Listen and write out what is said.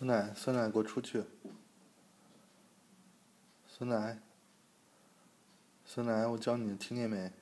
酸奶，酸奶，给我出去！酸奶，酸奶，我叫你，听见没？